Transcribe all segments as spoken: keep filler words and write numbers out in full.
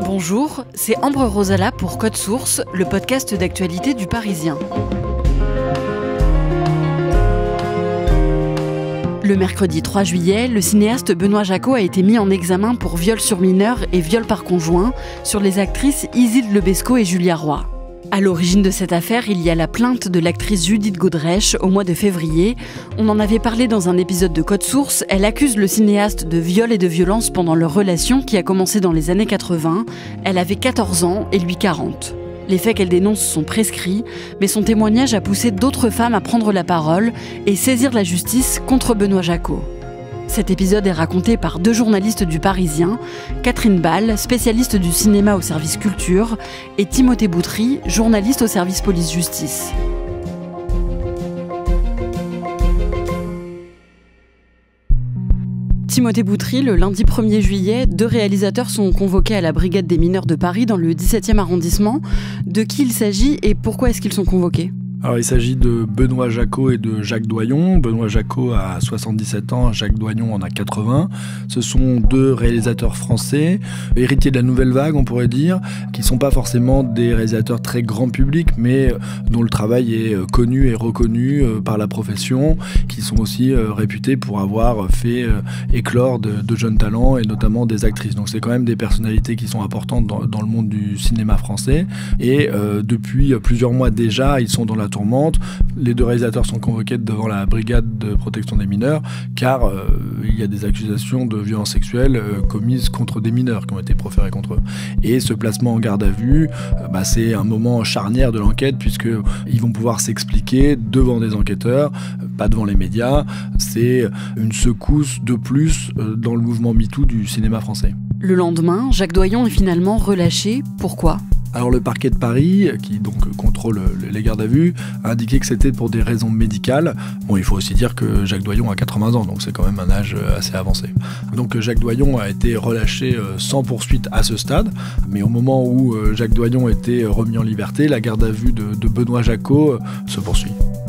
Bonjour, c'est Ambre Rosala pour Code Source, le podcast d'actualité du Parisien. Le mercredi trois juillet, le cinéaste Benoît Jacquot a été mis en examen pour viol sur mineur et viol par conjoint sur les actrices Isilde Lebesco et Julia Roy. À l'origine de cette affaire, il y a la plainte de l'actrice Judith Godrèche au mois de février. On en avait parlé dans un épisode de Code Source. Elle accuse le cinéaste de viol et de violence pendant leur relation qui a commencé dans les années quatre-vingts. Elle avait quatorze ans et lui quarante. Les faits qu'elle dénonce sont prescrits, mais son témoignage a poussé d'autres femmes à prendre la parole et saisir la justice contre Benoît Jacquot. Cet épisode est raconté par deux journalistes du Parisien, Catherine Ball, spécialiste du cinéma au service culture, et Timothée Boutry, journaliste au service police-justice. Timothée Boutry, le lundi premier juillet, deux réalisateurs sont convoqués à la brigade des mineurs de Paris dans le dix-septième arrondissement. De qui il s'agit et pourquoi est-ce qu'ils sont convoqués ? Alors, il s'agit de Benoît Jacquot et de Jacques Doyon. Benoît Jacquot a soixante-dix-sept ans, Jacques Doyon en a quatre-vingts. Ce sont deux réalisateurs français, héritiers de la nouvelle vague, on pourrait dire, qui ne sont pas forcément des réalisateurs très grand public, mais dont le travail est connu et reconnu par la profession, qui sont aussi réputés pour avoir fait éclore de, de jeunes talents et notamment des actrices. Donc c'est quand même des personnalités qui sont importantes dans, dans le monde du cinéma français. Et euh, depuis plusieurs mois déjà, ils sont dans la tourmente. Les deux réalisateurs sont convoqués devant la brigade de protection des mineurs car euh, il y a des accusations de violences sexuelles euh, commises contre des mineurs qui ont été proférées contre eux. Et ce placement en garde à vue, euh, bah, c'est un moment charnière de l'enquête puisqu'ils vont pouvoir s'expliquer devant des enquêteurs, euh, pas devant les médias. C'est une secousse de plus euh, dans le mouvement MeToo du cinéma français. Le lendemain, Jacques Doyon est finalement relâché. Pourquoi ? Alors le parquet de Paris, qui donc contrôle les gardes à vue, a indiqué que c'était pour des raisons médicales. Bon, il faut aussi dire que Jacques Doyon a quatre-vingts ans, donc c'est quand même un âge assez avancé. Donc Jacques Doyon a été relâché sans poursuite à ce stade, mais au moment où Jacques Doyon était remis en liberté, la garde à vue de, de Benoît Jacquot se poursuit.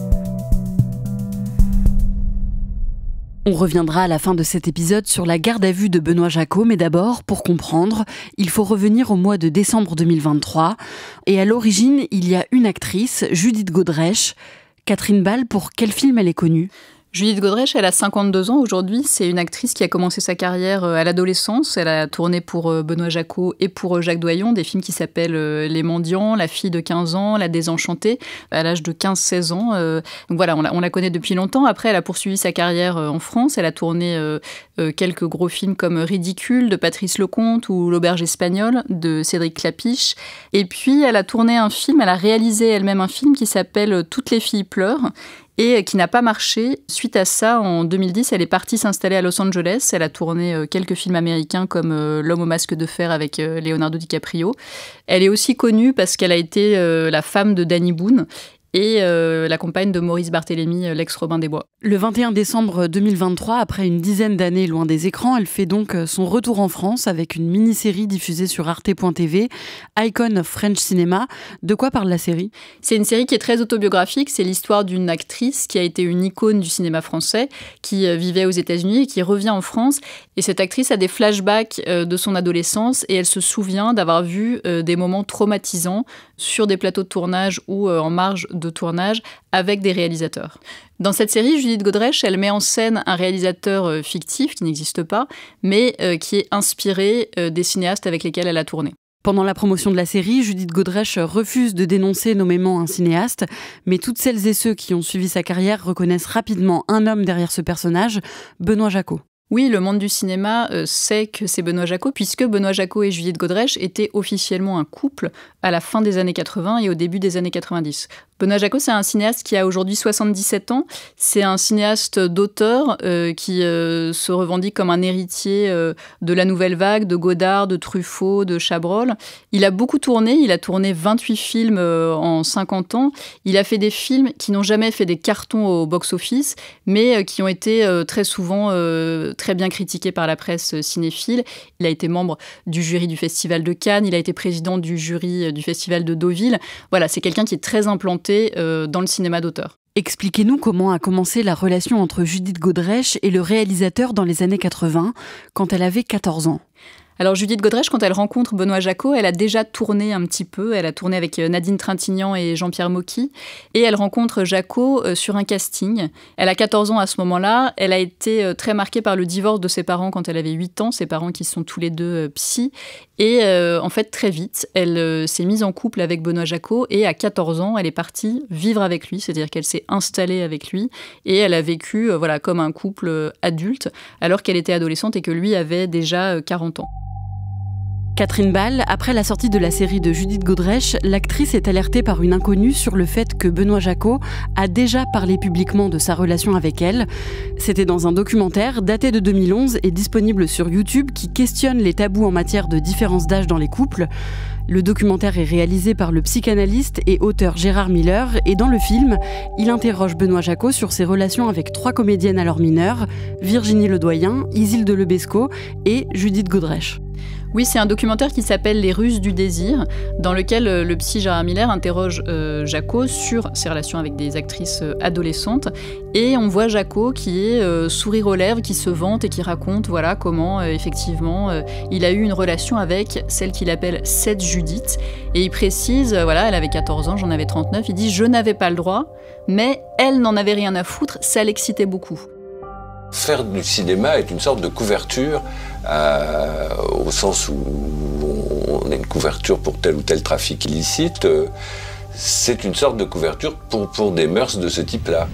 On reviendra à la fin de cet épisode sur la garde à vue de Benoît Jacquot, mais d'abord, pour comprendre, il faut revenir au mois de décembre deux mille vingt-trois. Et à l'origine, il y a une actrice, Judith Godrèche. Catherine Ball, pour quel film elle est connue ? Judith Godrèche, elle a cinquante-deux ans aujourd'hui. C'est une actrice qui a commencé sa carrière à l'adolescence. Elle a tourné pour Benoît Jacquot et pour Jacques Doyon, des films qui s'appellent Les Mendiants, La fille de quinze ans, La désenchantée, à l'âge de quinze seize ans. Donc voilà, on la, on la connaît depuis longtemps. Après, elle a poursuivi sa carrière en France. Elle a tourné quelques gros films comme Ridicule de Patrice Lecomte ou L'auberge espagnole de Cédric Clapiche. Et puis, elle a tourné un film, elle a réalisé elle-même un film qui s'appelle Toutes les filles pleurent, et qui n'a pas marché. Suite à ça, en deux mille dix, elle est partie s'installer à Los Angeles. Elle a tourné quelques films américains comme L'homme au masque de fer avec Leonardo DiCaprio. Elle est aussi connue parce qu'elle a été la femme de Danny Boone et euh, la compagne de Maurice Barthélémy, l'ex-Robin des Bois. Le vingt et un décembre deux mille vingt-trois, après une dizaine d'années loin des écrans, elle fait donc son retour en France avec une mini-série diffusée sur arte point t v, Icon of French Cinema. De quoi parle la série ? C'est une série qui est très autobiographique. C'est l'histoire d'une actrice qui a été une icône du cinéma français, qui vivait aux États-Unis et qui revient en France. Et cette actrice a des flashbacks de son adolescence et elle se souvient d'avoir vu des moments traumatisants sur des plateaux de tournage ou en marge de tournage avec des réalisateurs. Dans cette série, Judith Godrèche, elle met en scène un réalisateur fictif qui n'existe pas, mais qui est inspiré des cinéastes avec lesquels elle a tourné. Pendant la promotion de la série, Judith Godrèche refuse de dénoncer nommément un cinéaste, mais toutes celles et ceux qui ont suivi sa carrière reconnaissent rapidement un homme derrière ce personnage, Benoît Jacquot. Oui, le monde du cinéma euh, sait que c'est Benoît Jacquot, puisque Benoît Jacquot et Judith Godrèche étaient officiellement un couple à la fin des années quatre-vingts et au début des années quatre-vingt-dix. Benoît Jacquot, c'est un cinéaste qui a aujourd'hui soixante-dix-sept ans. C'est un cinéaste d'auteur euh, qui euh, se revendique comme un héritier euh, de la nouvelle vague, de Godard, de Truffaut, de Chabrol. Il a beaucoup tourné, il a tourné vingt-huit films euh, en cinquante ans. Il a fait des films qui n'ont jamais fait des cartons au box-office, mais euh, qui ont été euh, très souvent euh, très bien critiqués par la presse cinéphile. Il a été membre du jury du Festival de Cannes, il a été président du jury du Festival de Deauville. Voilà, c'est quelqu'un qui est très implanté dans le cinéma d'auteur. Expliquez-nous comment a commencé la relation entre Judith Godrèche et le réalisateur dans les années quatre-vingts, quand elle avait quatorze ans. Alors Judith Godrèche, quand elle rencontre Benoît Jacquot, elle a déjà tourné un petit peu. Elle a tourné avec Nadine Trintignant et Jean-Pierre Mocky. Et elle rencontre Jacquot sur un casting. Elle a quatorze ans à ce moment-là. Elle a été très marquée par le divorce de ses parents quand elle avait huit ans. Ses parents qui sont tous les deux psy. Et euh, en fait, très vite, elle euh, s'est mise en couple avec Benoît Jacquot. Et à quatorze ans, elle est partie vivre avec lui. C'est-à-dire qu'elle s'est installée avec lui. Et elle a vécu euh, voilà, comme un couple euh, adulte, alors qu'elle était adolescente et que lui avait déjà euh, quarante ans. Catherine Ball, après la sortie de la série de Judith Godrèche, l'actrice est alertée par une inconnue sur le fait que Benoît Jacquot a déjà parlé publiquement de sa relation avec elle. C'était dans un documentaire daté de deux mille onze et disponible sur YouTube qui questionne les tabous en matière de différence d'âge dans les couples. Le documentaire est réalisé par le psychanalyste et auteur Gérard Miller et dans le film, il interroge Benoît Jacquot sur ses relations avec trois comédiennes alors mineures, Virginie Ledoyen, Isilde Lebesco et Judith Godrèche. Oui, c'est un documentaire qui s'appelle « Les Ruses du désir », dans lequel euh, le psy Gérard Miller interroge euh, Jacquot sur ses relations avec des actrices euh, adolescentes. Et on voit Jacquot qui est euh, sourire aux lèvres, qui se vante et qui raconte voilà, comment, euh, effectivement, euh, il a eu une relation avec celle qu'il appelle cette Judith. Et il précise, euh, voilà, elle avait quatorze ans, j'en avais trente-neuf, il dit « Je n'avais pas le droit, mais elle n'en avait rien à foutre, ça l'excitait beaucoup ». Faire du cinéma est une sorte de couverture, euh, au sens où on a une couverture pour tel ou tel trafic illicite. Euh, c'est une sorte de couverture pour, pour des mœurs de ce type-là.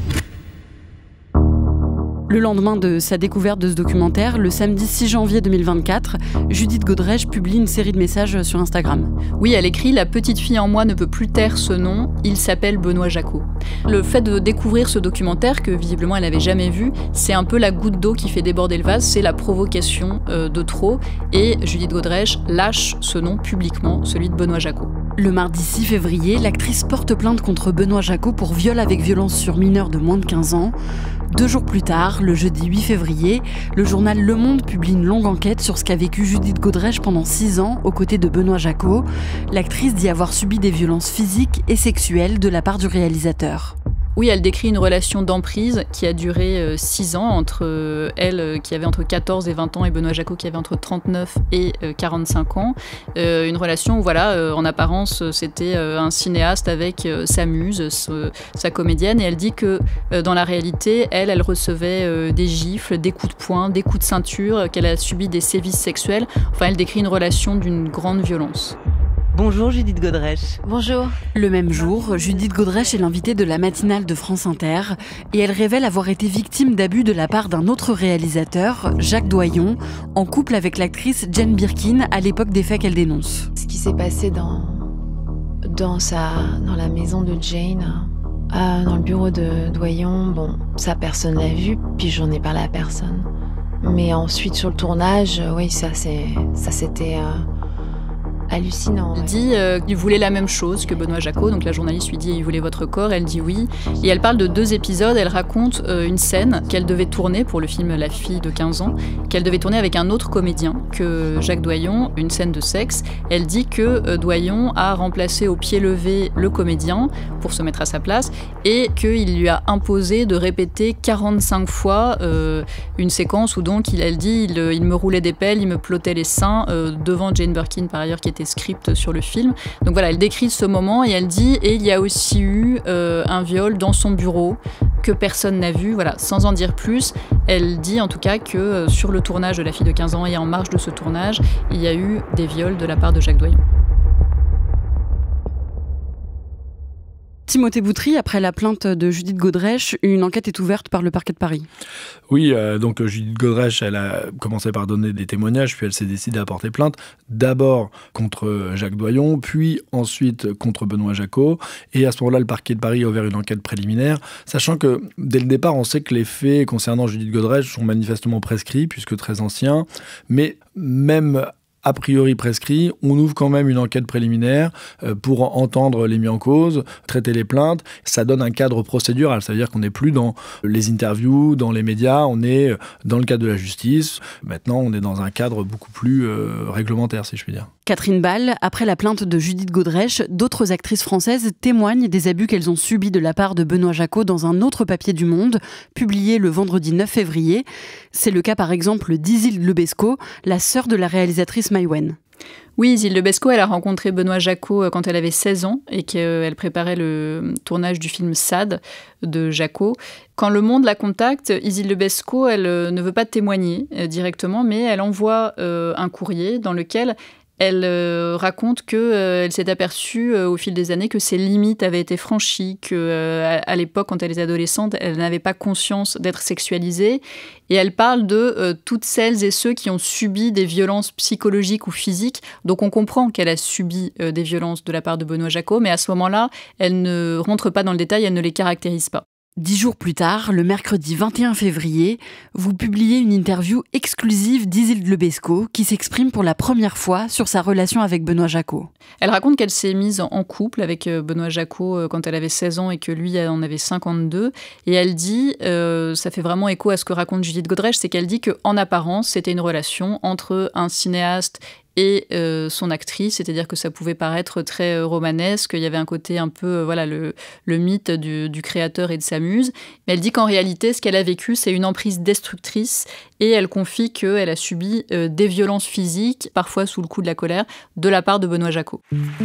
Le lendemain de sa découverte de ce documentaire, le samedi six janvier deux mille vingt-quatre, Judith Godrèche publie une série de messages sur Instagram. Oui, elle écrit « La petite fille en moi ne peut plus taire ce nom, il s'appelle Benoît Jacquot ». Le fait de découvrir ce documentaire, que visiblement elle n'avait jamais vu, c'est un peu la goutte d'eau qui fait déborder le vase, c'est la provocation euh, de trop. Et Judith Godrèche lâche ce nom publiquement, celui de Benoît Jacquot. Le mardi six février, l'actrice porte plainte contre Benoît Jacquot pour viol avec violence sur mineur de moins de quinze ans. Deux jours plus tard, le jeudi huit février, le journal Le Monde publie une longue enquête sur ce qu'a vécu Judith Godrèche pendant six ans aux côtés de Benoît Jacquot. L'actrice dit avoir subi des violences physiques et sexuelles de la part du réalisateur. Oui, elle décrit une relation d'emprise qui a duré six ans entre euh, elle euh, qui avait entre quatorze et vingt ans et Benoît Jacquot qui avait entre trente-neuf et euh, quarante-cinq ans. Euh, une relation où, voilà, euh, en apparence, c'était euh, un cinéaste avec euh, sa muse, ce, sa comédienne. Et elle dit que euh, dans la réalité, elle, elle recevait euh, des gifles, des coups de poing, des coups de ceinture, euh, qu'elle a subi des sévices sexuels. Enfin, elle décrit une relation d'une grande violence. Bonjour Judith Godrèche. Bonjour. Le même jour, Judith Godrèche est l'invitée de la matinale de France Inter et elle révèle avoir été victime d'abus de la part d'un autre réalisateur, Jacques Doyon, en couple avec l'actrice Jane Birkin à l'époque des faits qu'elle dénonce. Ce qui s'est passé dans, dans, sa, dans la maison de Jane, euh, dans le bureau de Doyon, bon, ça personne l'a vu, puis j'en ai parlé à personne. Mais ensuite sur le tournage, oui, ça, c'est, ça c'était... Euh, hallucinant. Elle dit euh, qu'il voulait la même chose que Benoît Jacquot, donc la journaliste lui dit « il voulait votre corps », elle dit oui. Et elle parle de deux épisodes, elle raconte euh, une scène qu'elle devait tourner pour le film La fille de quinze ans, qu'elle devait tourner avec un autre comédien que Jacques Doyon, une scène de sexe. Elle dit que euh, Doyon a remplacé au pied levé le comédien pour se mettre à sa place et qu'il lui a imposé de répéter quarante-cinq fois euh, une séquence où donc, il, elle dit il, il me roulait des pelles, il me plottait les seins euh, devant Jane Birkin par ailleurs qui était script sur le film. Donc voilà, elle décrit ce moment et elle dit et il y a aussi eu euh, un viol dans son bureau que personne n'a vu, voilà, sans en dire plus. Elle dit en tout cas que euh, sur le tournage de La fille de quinze ans et en marge de ce tournage, il y a eu des viols de la part de Jacques Doyon. Timothée Boutry, après la plainte de Judith Godrèche, une enquête est ouverte par le parquet de Paris. Oui, euh, donc Judith Godrèche, elle a commencé par donner des témoignages, puis elle s'est décidée à porter plainte, d'abord contre Jacques Doyon, puis ensuite contre Benoît Jacquot. Et à ce moment-là, le parquet de Paris a ouvert une enquête préliminaire, sachant que dès le départ, on sait que les faits concernant Judith Godrèche sont manifestement prescrits, puisque très anciens, mais même a priori prescrit, on ouvre quand même une enquête préliminaire pour entendre les mis en cause, traiter les plaintes. Ça donne un cadre procédural, c'est-à-dire qu'on n'est plus dans les interviews, dans les médias, on est dans le cadre de la justice. Maintenant, on est dans un cadre beaucoup plus euh, réglementaire, si je puis dire. Catherine Ball, après la plainte de Judith Godrèche, d'autres actrices françaises témoignent des abus qu'elles ont subis de la part de Benoît Jacquot dans un autre papier du Monde, publié le vendredi neuf février. C'est le cas par exemple d'Isilde Lebesco, la sœur de la réalisatrice Anaïs Maïwen. Oui, Isil de Bescot, elle a rencontré Benoît Jacquot quand elle avait seize ans et qu'elle préparait le tournage du film Sade de Jacquot. Quand Le Monde la contacte, Isil de Bescot, elle ne veut pas témoigner directement, mais elle envoie un courrier dans lequel elle euh, raconte qu'elle euh, s'est aperçue euh, au fil des années que ses limites avaient été franchies, qu'à euh, à l'époque, quand elle était adolescente, elle n'avait pas conscience d'être sexualisée. Et elle parle de euh, toutes celles et ceux qui ont subi des violences psychologiques ou physiques. Donc on comprend qu'elle a subi euh, des violences de la part de Benoît Jacquot, mais à ce moment-là, elle ne rentre pas dans le détail, elle ne les caractérise pas. Dix jours plus tard, le mercredi vingt et un février, vous publiez une interview exclusive d'Isil de Bescot qui s'exprime pour la première fois sur sa relation avec Benoît Jacquot. Elle raconte qu'elle s'est mise en couple avec Benoît Jacquot quand elle avait seize ans et que lui en avait cinquante-deux. Et elle dit, euh, ça fait vraiment écho à ce que raconte Judith Godrèche, c'est qu'elle dit qu'en apparence, c'était une relation entre un cinéaste et euh, son actrice, c'est-à-dire que ça pouvait paraître très euh, romanesque, il y avait un côté un peu, euh, voilà, le, le mythe du, du créateur et de sa muse. Mais elle dit qu'en réalité, ce qu'elle a vécu, c'est une emprise destructrice et elle confie qu'elle a subi euh, des violences physiques, parfois sous le coup de la colère, de la part de Benoît Jacquot.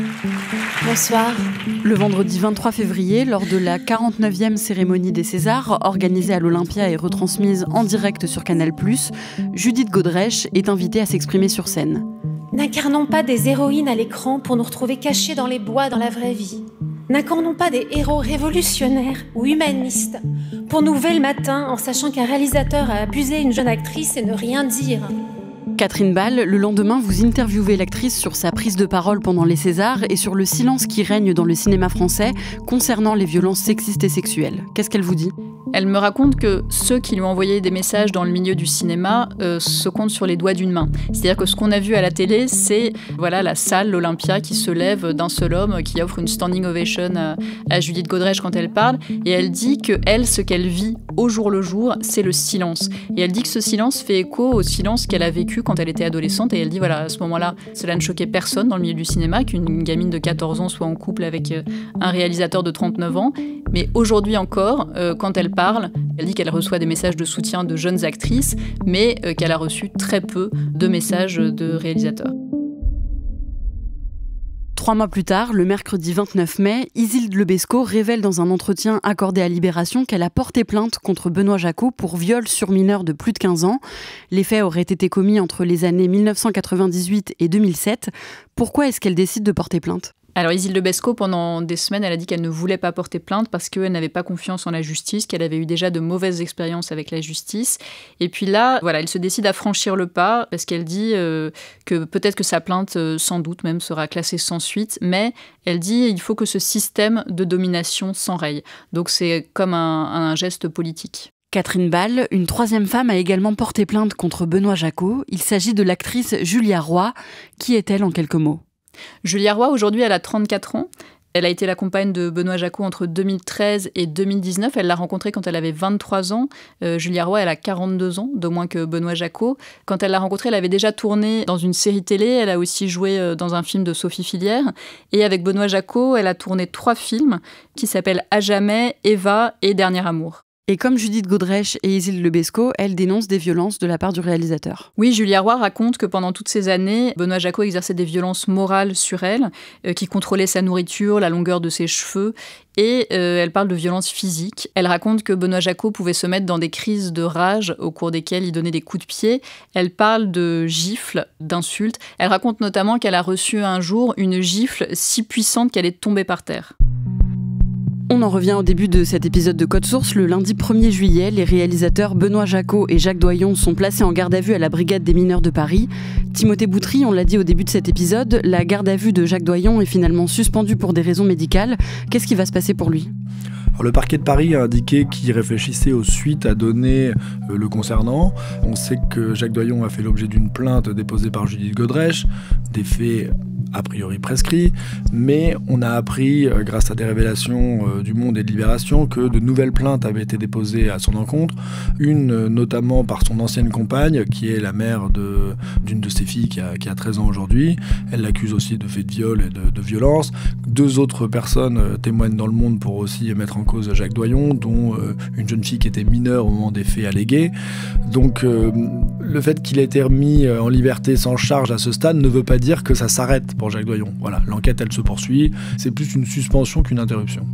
Bonsoir. Le vendredi vingt-trois février, lors de la quarante-neuvième cérémonie des Césars, organisée à l'Olympia et retransmise en direct sur Canal plus, Judith Godrèche est invitée à s'exprimer sur scène. N'incarnons pas des héroïnes à l'écran pour nous retrouver cachés dans les bois dans la vraie vie. N'incarnons pas des héros révolutionnaires ou humanistes pour nous lever le matin en sachant qu'un réalisateur a abusé une jeune actrice et ne rien dire. Catherine Ball, le lendemain, vous interviewez l'actrice sur sa prise de parole pendant les Césars et sur le silence qui règne dans le cinéma français concernant les violences sexistes et sexuelles. Qu'est-ce qu'elle vous dit ? Elle me raconte que ceux qui lui ont envoyé des messages dans le milieu du cinéma euh, se comptent sur les doigts d'une main. C'est-à-dire que ce qu'on a vu à la télé, c'est voilà, la salle, l'Olympia, qui se lève d'un seul homme, qui offre une standing ovation à, à Judith Godrèche quand elle parle. Et elle dit que elle, ce qu'elle vit au jour le jour, c'est le silence. Et elle dit que ce silence fait écho au silence qu'elle a vécu quand elle était adolescente. Et elle dit, voilà, à ce moment-là, cela ne choquait personne dans le milieu du cinéma, qu'une gamine de quatorze ans soit en couple avec un réalisateur de trente-neuf ans. Mais aujourd'hui encore, euh, quand elle parle, elle dit qu'elle reçoit des messages de soutien de jeunes actrices, mais euh, qu'elle a reçu très peu de messages de réalisateurs. Trois mois plus tard, le mercredi vingt-neuf mai, Isil de Bescot révèle dans un entretien accordé à Libération qu'elle a porté plainte contre Benoît Jacquot pour viol sur mineur de plus de quinze ans. Les faits auraient été commis entre les années mille neuf cent quatre-vingt-dix-huit et deux mille sept. Pourquoi est-ce qu'elle décide de porter plainte ? Alors Isil de Bescot, pendant des semaines, elle a dit qu'elle ne voulait pas porter plainte parce qu'elle n'avait pas confiance en la justice, qu'elle avait eu déjà de mauvaises expériences avec la justice. Et puis là, voilà, elle se décide à franchir le pas parce qu'elle dit euh, que peut-être que sa plainte, euh, sans doute même, sera classée sans suite, mais elle dit qu'il faut que ce système de domination s'enraye. Donc c'est comme un, un geste politique. Catherine Ball, une troisième femme, a également porté plainte contre Benoît Jacquot. Il s'agit de l'actrice Julia Roy. Qui est-elle en quelques mots ? Julia Roy, aujourd'hui, elle a trente-quatre ans. Elle a été la compagne de Benoît Jacquot entre deux mille treize et deux mille dix-neuf. Elle l'a rencontré quand elle avait vingt-trois ans. Euh, Julia Roy, elle a quarante-deux ans, de moins que Benoît Jacquot. Quand elle l'a rencontré, elle avait déjà tourné dans une série télé. Elle a aussi joué dans un film de Sophie Filière. Et avec Benoît Jacquot, elle a tourné trois films qui s'appellent À jamais, Eva et Dernier amour. Et comme Judith Godrèche et Isil de Bescot, elle dénonce des violences de la part du réalisateur. Oui, Julia Roy raconte que pendant toutes ces années, Benoît Jacquot exerçait des violences morales sur elle, euh, qui contrôlait sa nourriture, la longueur de ses cheveux, et euh, elle parle de violences physiques. Elle raconte que Benoît Jacquot pouvait se mettre dans des crises de rage au cours desquelles il donnait des coups de pied. Elle parle de gifles, d'insultes. Elle raconte notamment qu'elle a reçu un jour une gifle si puissante qu'elle est tombée par terre. On en revient au début de cet épisode de Code Source. Le lundi premier juillet, les réalisateurs Benoît Jacquot et Jacques Doyon sont placés en garde à vue à la brigade des mineurs de Paris. Timothée Boutry, on l'a dit au début de cet épisode, la garde à vue de Jacques Doyon est finalement suspendue pour des raisons médicales. Qu'est-ce qui va se passer pour lui ? Alors, le parquet de Paris a indiqué qu'il réfléchissait aux suites à donner euh, le concernant. On sait que Jacques Doyon a fait l'objet d'une plainte déposée par Judith Godrèche, des faits a priori prescrit, mais on a appris, euh, grâce à des révélations euh, du Monde et de Libération, que de nouvelles plaintes avaient été déposées à son encontre, une euh, notamment par son ancienne compagne, qui est la mère de, d'une de ses filles qui a, qui a treize ans aujourd'hui. Elle l'accuse aussi de faits de viol et de, de violence. Deux autres personnes euh, témoignent dans Le Monde pour aussi mettre en cause Jacques Doyon, dont euh, une jeune fille qui était mineure au moment des faits allégués. Donc euh, le fait qu'il ait été remis en liberté sans charge à ce stade ne veut pas dire que ça s'arrête pour Jacques Doyon. Voilà, l'enquête elle se poursuit, c'est plus une suspension qu'une interruption.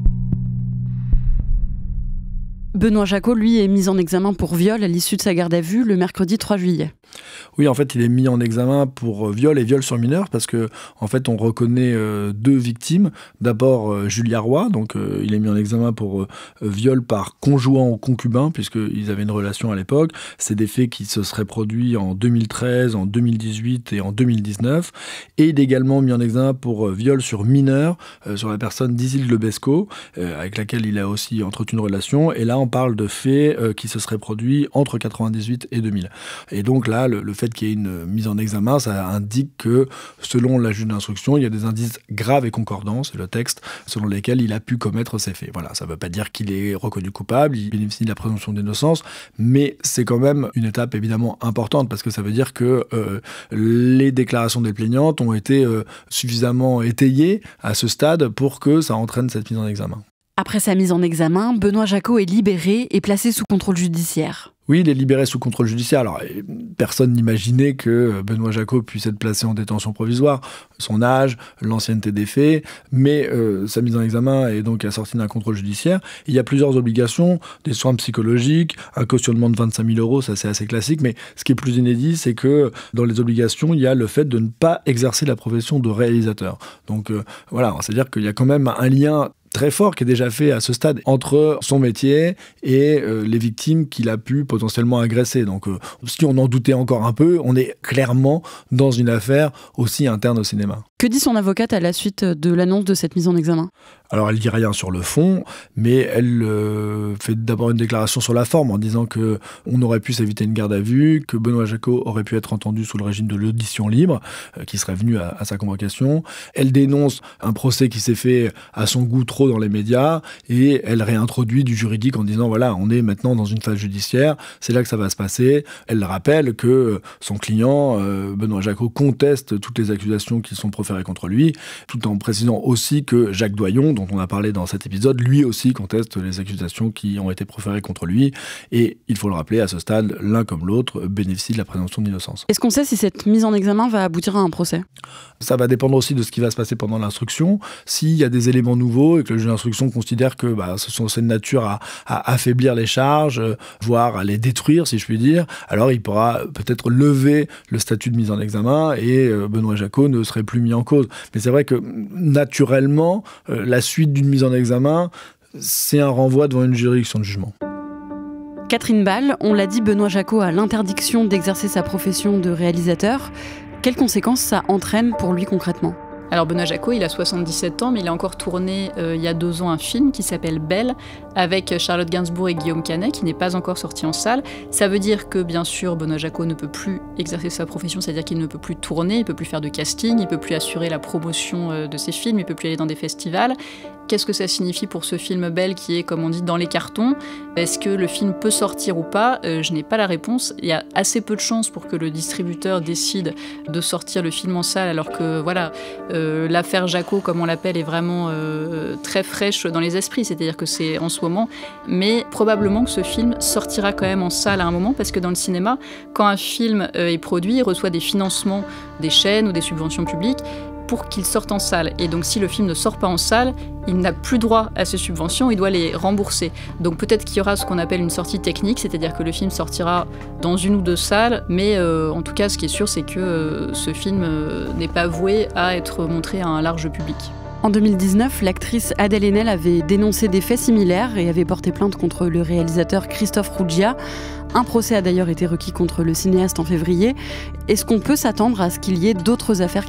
Benoît Jacquot, lui, est mis en examen pour viol à l'issue de sa garde à vue le mercredi trois juillet. Oui, en fait, il est mis en examen pour viol et viol sur mineur parce que, en fait, on reconnaît euh, deux victimes. D'abord, euh, Julia Roy, donc euh, il est mis en examen pour euh, viol par conjoint ou concubin, puisqu'ils avaient une relation à l'époque. C'est des faits qui se seraient produits en deux mille treize, en deux mille dix-huit et en deux mille dix-neuf. Et il est également mis en examen pour euh, viol sur mineur, euh, sur la personne d'Isilde Le Besco, euh, avec laquelle il a aussi entretenu une relation. Et là, on parle de faits euh, qui se seraient produits entre quatre-vingt-dix-huit et deux mille. Et donc là, le, le fait qu'il y ait une mise en examen, ça indique que, selon la juge d'instruction, il y a des indices graves et concordants, c'est le texte, selon lesquels il a pu commettre ces faits. Voilà, ça ne veut pas dire qu'il est reconnu coupable, il bénéficie de la présomption d'innocence, mais c'est quand même une étape évidemment importante, parce que ça veut dire que euh, les déclarations des plaignantes ont été euh, suffisamment étayées à ce stade pour que ça entraîne cette mise en examen. Après sa mise en examen, Benoît Jacquot est libéré et placé sous contrôle judiciaire. Oui, il est libéré sous contrôle judiciaire. Alors, personne n'imaginait que Benoît Jacquot puisse être placé en détention provisoire. Son âge, l'ancienneté des faits, mais euh, sa mise en examen est donc assortie d'un contrôle judiciaire. Il y a plusieurs obligations, des soins psychologiques, un cautionnement de vingt-cinq mille euros, ça c'est assez classique, mais ce qui est plus inédit, c'est que dans les obligations, il y a le fait de ne pas exercer la profession de réalisateur. Donc euh, voilà, c'est-à-dire qu'il y a quand même un lien très fort qui est déjà fait à ce stade entre son métier et euh, les victimes qu'il a pu potentiellement agresser. Donc euh, si on en doutait encore un peu, on est clairement dans une affaire aussi interne au cinéma. Que dit son avocate à la suite de l'annonce de cette mise en examen ? Alors elle dit rien sur le fond, mais elle euh, fait d'abord une déclaration sur la forme en disant que on aurait pu s'éviter une garde à vue, que Benoît Jacquot aurait pu être entendu sous le régime de l'audition libre, euh, qui serait venu à, à sa convocation. Elle dénonce un procès qui s'est fait à son goût trop dans les médias et elle réintroduit du juridique en disant voilà, on est maintenant dans une phase judiciaire, c'est là que ça va se passer. Elle rappelle que son client, euh, Benoît Jacquot, conteste toutes les accusations qui sont proférées contre lui, tout en précisant aussi que Jacques Doyon, dont on a parlé dans cet épisode, lui aussi conteste les accusations qui ont été proférées contre lui. Et il faut le rappeler, à ce stade, l'un comme l'autre bénéficie de la présomption d'innocence. Est-ce qu'on sait si cette mise en examen va aboutir à un procès ? Ça va dépendre aussi de ce qui va se passer pendant l'instruction. S'il y a des éléments nouveaux et que le juge d'instruction considère que bah, ce sont c'est de nature à, à affaiblir les charges, euh, voire à les détruire, si je puis dire, alors il pourra peut-être lever le statut de mise en examen et euh, Benoît Jacquot ne serait plus mis en cause. Mais c'est vrai que naturellement, euh, la suite d'une mise en examen, c'est un renvoi devant une juridiction de jugement. Catherine Ball, on l'a dit, Benoît Jacquot a l'interdiction d'exercer sa profession de réalisateur. Quelles conséquences ça entraîne pour lui concrètement ? Alors Benoît Jacquot, il a soixante-dix-sept ans, mais il a encore tourné euh, il y a deux ans un film qui s'appelle Belle, avec Charlotte Gainsbourg et Guillaume Canet, qui n'est pas encore sorti en salle. Ça veut dire que, bien sûr, Benoît Jacquot ne peut plus exercer sa profession, c'est-à-dire qu'il ne peut plus tourner, il ne peut plus faire de casting, il ne peut plus assurer la promotion euh, de ses films, il ne peut plus aller dans des festivals. Qu'est-ce que ça signifie pour ce film Belle qui est, comme on dit, dans les cartons ? Est-ce que le film peut sortir ou pas ? euh, Je n'ai pas la réponse. Il y a assez peu de chances pour que le distributeur décide de sortir le film en salle, alors que, voilà, euh, l'affaire Jacquot, comme on l'appelle, est vraiment euh, très fraîche dans les esprits, c'est-à-dire que c'est en ce moment. Mais probablement que ce film sortira quand même en salle à un moment, parce que dans le cinéma, quand un film euh, est produit, il reçoit des financements des chaînes ou des subventions publiques pour qu'il sorte en salle. Et donc si le film ne sort pas en salle, il n'a plus droit à ces subventions, il doit les rembourser. Donc peut-être qu'il y aura ce qu'on appelle une sortie technique, c'est-à-dire que le film sortira dans une ou deux salles, mais euh, en tout cas ce qui est sûr, c'est que euh, ce film euh, n'est pas voué à être montré à un large public. En deux mille dix-neuf, l'actrice Adèle Haenel avait dénoncé des faits similaires et avait porté plainte contre le réalisateur Christophe Ruggia. Un procès a d'ailleurs été requis contre le cinéaste en février. Est-ce qu'on peut s'attendre à ce qu'il y ait d'autres affaires qui émergent ?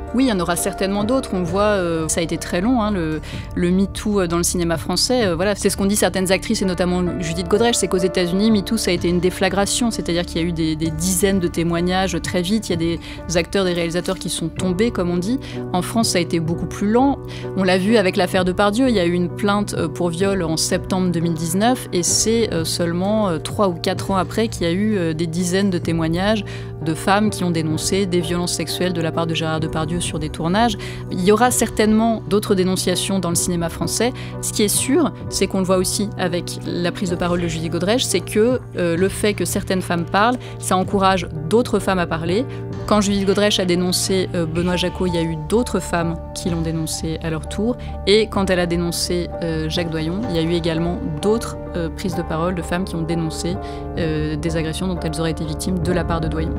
Oui, il y en aura certainement d'autres. On voit, euh, ça a été très long, hein, le, le MeToo dans le cinéma français. Euh, voilà, c'est ce qu'ont dit certaines actrices, et notamment Judith Godrèche, c'est qu'aux États-Unis, MeToo, ça a été une déflagration. C'est-à-dire qu'il y a eu des, des dizaines de témoignages très vite. Il y a des acteurs, des réalisateurs qui sont tombés, comme on dit. En France, ça a été beaucoup plus lent. On l'a vu avec l'affaire Depardieu. Il y a eu une plainte pour viol en septembre deux mille dix-neuf, et c'est euh, seulement trois ou quatre ans après qu'il y a eu euh, des dizaines de témoignages de femmes qui ont dénoncé des violences sexuelles de la part de Gérard Depardieu sur des tournages. Il y aura certainement d'autres dénonciations dans le cinéma français. Ce qui est sûr, c'est qu'on le voit aussi avec la prise de parole de Judith Godrèche, c'est que euh, le fait que certaines femmes parlent, ça encourage d'autres femmes à parler. Quand Judith Godrèche a dénoncé euh, Benoît Jacquot, il y a eu d'autres femmes qui l'ont dénoncé à leur tour. Et quand elle a dénoncé euh, Jacques Doyon, il y a eu également d'autres euh, prises de parole de femmes qui ont dénoncé euh, des agressions dont elles auraient été victimes de la part de Doyon.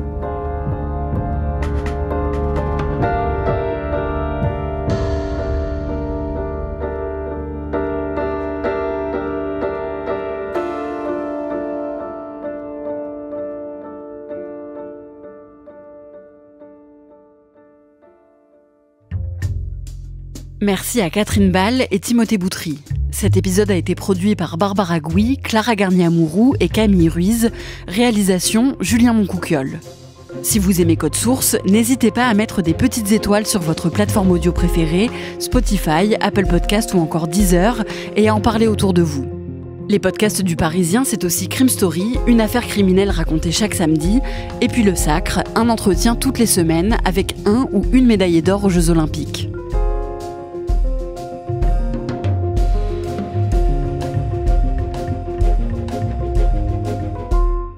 Merci à Catherine Ball et Timothée Boutry. Cet épisode a été produit par Barbara Gouy, Clara Garnier-Amouroux et Camille Ruiz. Réalisation, Julien Moncouquiol. Si vous aimez Code Source, n'hésitez pas à mettre des petites étoiles sur votre plateforme audio préférée, Spotify, Apple Podcasts ou encore Deezer, et à en parler autour de vous. Les podcasts du Parisien, c'est aussi Crime Story, une affaire criminelle racontée chaque samedi, et puis Le Sacre, un entretien toutes les semaines avec un ou une médaillée d'or aux Jeux Olympiques.